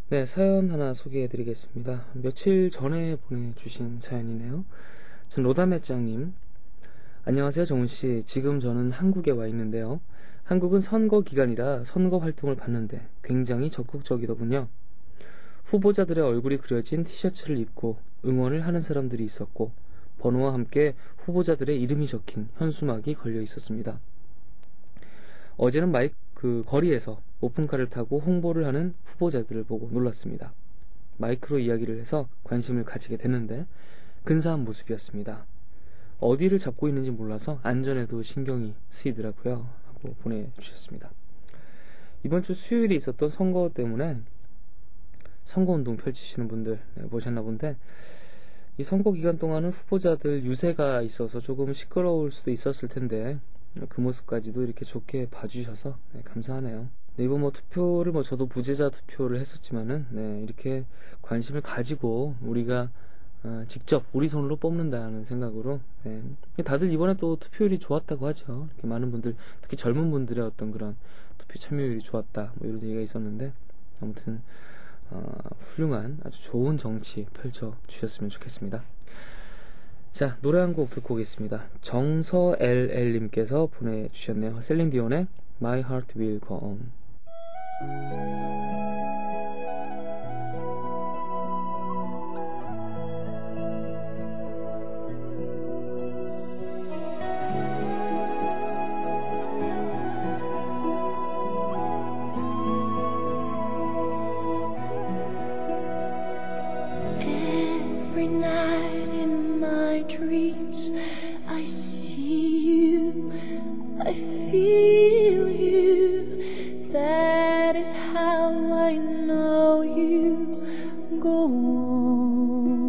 네, 사연 하나 소개해 드리겠습니다. 며칠 전에 보내주신 사연이네요. 전 로다매짱님, 안녕하세요 정훈씨. 지금 저는 한국에 와 있는데요. 한국은 선거 기간이라 선거 활동을 봤는데 굉장히 적극적이더군요. 후보자들의 얼굴이 그려진 티셔츠를 입고 응원을 하는 사람들이 있었고, 번호와 함께 후보자들의 이름이 적힌 현수막이 걸려 있었습니다. 어제는 거리에서 오픈카를 타고 홍보를 하는 후보자들을 보고 놀랐습니다. 마이크로 이야기를 해서 관심을 가지게 됐는데 근사한 모습이었습니다. 어디를 잡고 있는지 몰라서 안전에도 신경이 쓰이더라고요 하고 보내주셨습니다. 이번 주 수요일에 있었던 선거 때문에 선거운동 펼치시는 분들 보셨나 본데, 이 선거 기간 동안은 후보자들 유세가 있어서 조금 시끄러울 수도 있었을 텐데 그 모습까지도 이렇게 좋게 봐주셔서 감사하네요. 네, 이번 투표를 저도 부재자 투표를 했었지만은 이렇게 관심을 가지고 우리가 직접 우리 손으로 뽑는다는 생각으로 다들 이번에 또 투표율이 좋았다고 하죠. 이렇게 많은 분들, 특히 젊은 분들의 어떤 그런 투표 참여율이 좋았다 이런 얘기가 있었는데, 아무튼 훌륭한 아주 좋은 정치 펼쳐주셨으면 좋겠습니다. 자, 노래 한 곡 듣고 오겠습니다. 정서LL님께서 보내주셨네요. 셀린디온의 My Heart Will Go On. Every night in my dreams I see you, I feel you. That is how I know you. Go on.